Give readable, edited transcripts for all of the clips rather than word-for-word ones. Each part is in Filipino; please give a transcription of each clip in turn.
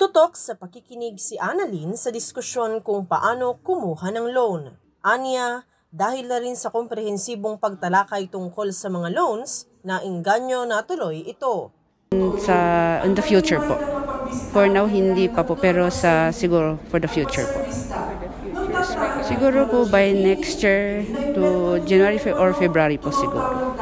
Tutok sa pakikinig si Annalyn sa diskusyon kung paano kumuha ng loan. Aniya, dahil na rin sa komprehensibong pagtalakay tungkol sa mga loans, nainganyo na tuloy ito. In the future po. For now, hindi pa po, pero siguro for the future po. Siguro po by next year to January or February po siguro.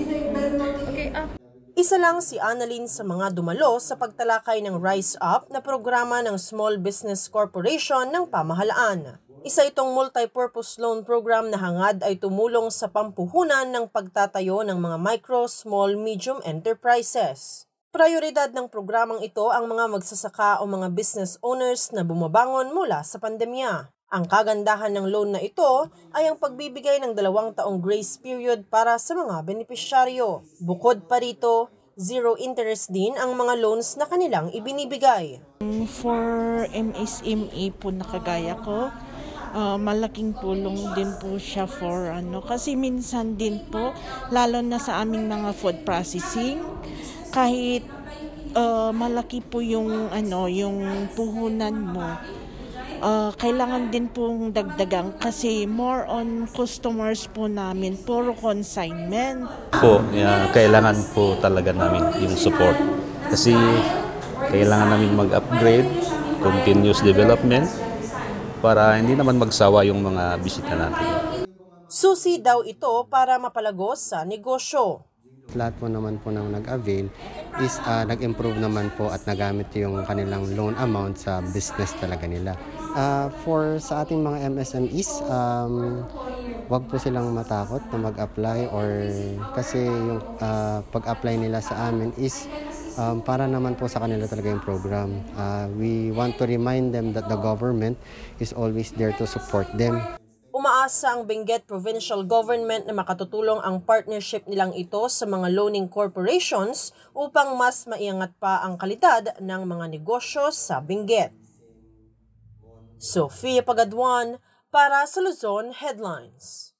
Isa lang si Annalyn sa mga dumalo sa pagtalakay ng Rise Up na programa ng Small Business Corporation ng pamahalaan. Isa itong multi-purpose loan program na hangad ay tumulong sa pampuhunan ng pagtatayo ng mga micro, small, medium enterprises. Prioridad ng programang ito ang mga magsasaka o mga business owners na bumabangon mula sa pandemya. Ang kagandahan ng loan na ito ay ang pagbibigay ng 2 taong grace period para sa mga benepisyaryo. Bukod pa rito, zero interest din ang mga loans na kanilang ibinibigay. For MSME po na kagaya ko, malaking tulong din po siya for kasi minsan din po, lalo na sa aming mga food processing, kahit malaki po yung puhunan mo, kailangan din pong dagdagan kasi more on customers po namin, puro consignment. Kailangan po talaga namin yung support kasi kailangan namin mag-upgrade, continuous development para hindi naman magsawa yung mga bisita natin. Susi daw ito para mapalagos sa negosyo. Lahat po naman po nang nag-avail is nag-improve naman po at nagamit yung kanilang loan amount sa business talaga nila. Sa ating mga MSMEs, wag po silang matakot na mag-apply kasi yung pag-apply nila sa amin is para naman po sa kanila talaga yung program. We want to remind them that the government is always there to support them. Umaasa ang Benguet Provincial Government na makatutulong ang partnership nilang ito sa mga loaning corporations upang mas maiangat pa ang kalidad ng mga negosyo sa Benguet. Sofia Pagaduan para sa Luzon Headlines.